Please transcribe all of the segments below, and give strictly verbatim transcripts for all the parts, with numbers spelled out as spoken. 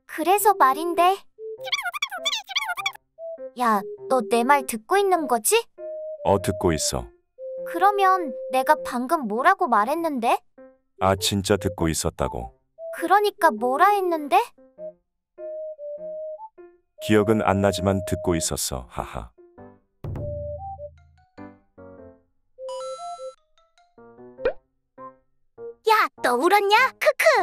그래서 말인데. 야, 너 내 말 듣고 있는 거지? 어, 듣고 있어. 그러면 내가 방금 뭐라고 말했는데? 아, 진짜 듣고 있었다고. 그러니까 뭐라 했는데? 기억은 안 나지만 듣고 있었어. 하하. 야, 너 울었냐? 크크.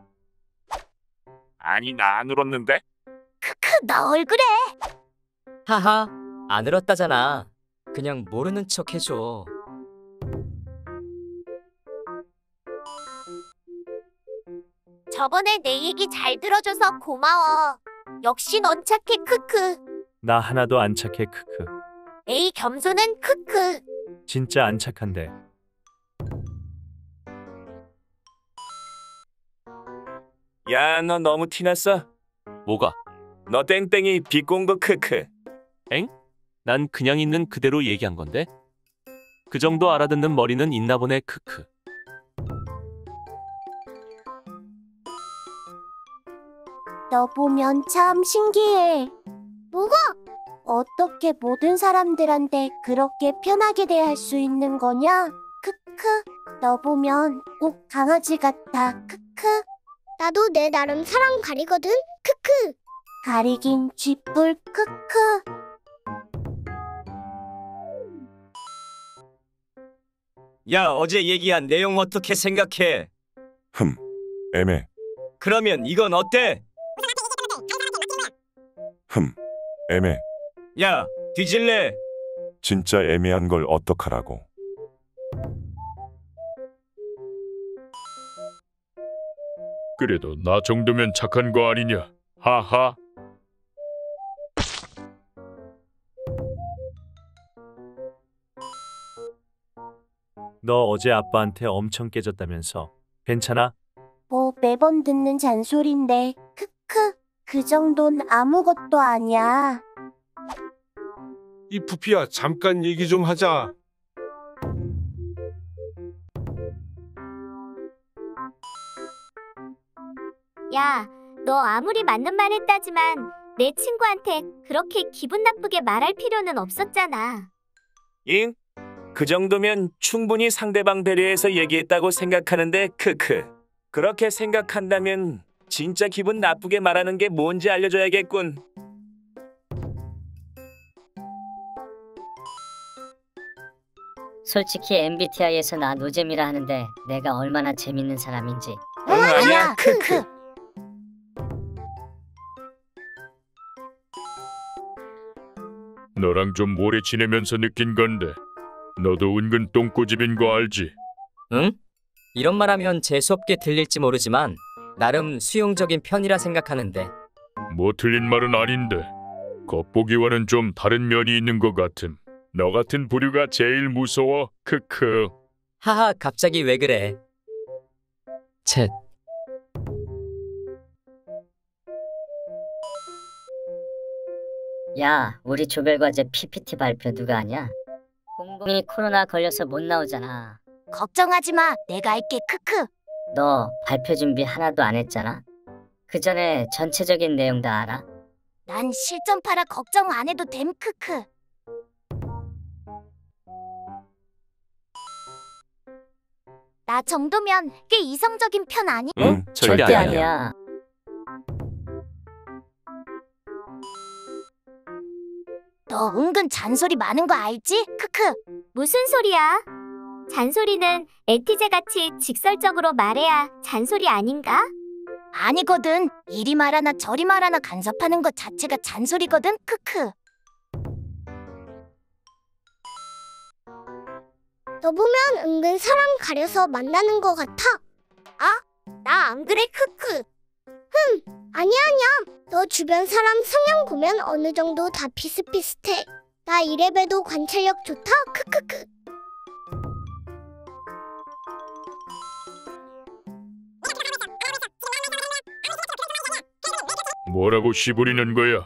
아니, 나 안 울었는데? 크크, 너 얼굴에. 하하, 안 울었다잖아. 그냥 모르는 척 해줘. 저번에 내 얘기 잘 들어줘서 고마워. 역시 넌 착해, 크크. 나 하나도 안 착해. 크크. 에이, 겸손은 크크. 진짜 안 착한데. 야, 너 너무 티났어? 뭐가? 너 땡땡이 비꼰 거 크크. 엥? 난 그냥 있는 그대로 얘기한 건데? 그 정도 알아듣는 머리는 있나 보네, 크크. 너 보면 참 신기해. 뭐가? 어떻게 모든 사람들한테 그렇게 편하게 대할 수 있는 거냐? 크크. 너 보면 꼭 강아지 같아. 크크. 나도 내 나름 사람 가리거든. 크크. 가리긴 쥐뿔. 크크. 야, 어제 얘기한 내용 어떻게 생각해? 흠, 애매. 그러면 이건 어때? 흠, 애매. 야, 뒤질래? 진짜 애매한 걸 어떡하라고. 그래도 나 정도면 착한 거 아니냐? 하하. 너 어제 아빠한테 엄청 깨졌다면서. 괜찮아? 뭐 매번 듣는 잔소리인데. 크크. 그 정도는 아무것도 아니야. 이 부피야, 잠깐 얘기 좀 하자. 야, 너 아무리 맞는 말 했다지만 내 친구한테 그렇게 기분 나쁘게 말할 필요는 없었잖아. 잉? 그 정도면 충분히 상대방 배려해서 얘기했다고 생각하는데 크크. 그렇게 생각한다면 진짜 기분 나쁘게 말하는 게 뭔지 알려줘야겠군. 솔직히 엠비티아이에서 나 노잼이라 하는데 내가 얼마나 재밌는 사람인지. 응, 아니야, 크크. 너랑 좀 오래 지내면서 느낀 건데 너도 은근 똥꼬집인 거 알지? 응? 이런 말하면 재수없게 들릴지 모르지만 나름 수용적인 편이라 생각하는데. 뭐 틀린 말은 아닌데 겉보기와는 좀 다른 면이 있는 것 같음. 너 같은 부류가 제일 무서워. 크크. 하하, 갑자기 왜 그래? 쳇. 야, 우리 조별과제 피피티 발표 누가 하냐? 공공이 코로나 걸려서 못 나오잖아. 걱정하지 마. 내가 할게. 크크. 너 발표 준비 하나도 안 했잖아. 그 전에 전체적인 내용 다 알아? 난 실전파라 걱정 안 해도 됨. 크크. 나 정도면 꽤 이성적인 편 아니? 응, 절대, 절대 아니야. 아니야. 너 은근 잔소리 많은 거 알지? 크크. 무슨 소리야? 잔소리는 에티제같이 직설적으로 말해야 잔소리 아닌가? 아니거든. 이리 말하나 저리 말하나 간섭하는 것 자체가 잔소리거든. 크크. 너 보면 은근 사람 가려서 만나는 것 같아. 아? 나 안 그래. 크크. 흠, 아니야 아니야. 너 주변 사람 성향 보면 어느 정도 다 비슷비슷해. 나 이래봬도 관찰력 좋다. 크크크. 뭐라고 씨부리는 거야?